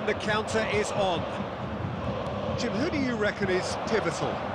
And the counter is on. Jim, who do you reckon is pivotal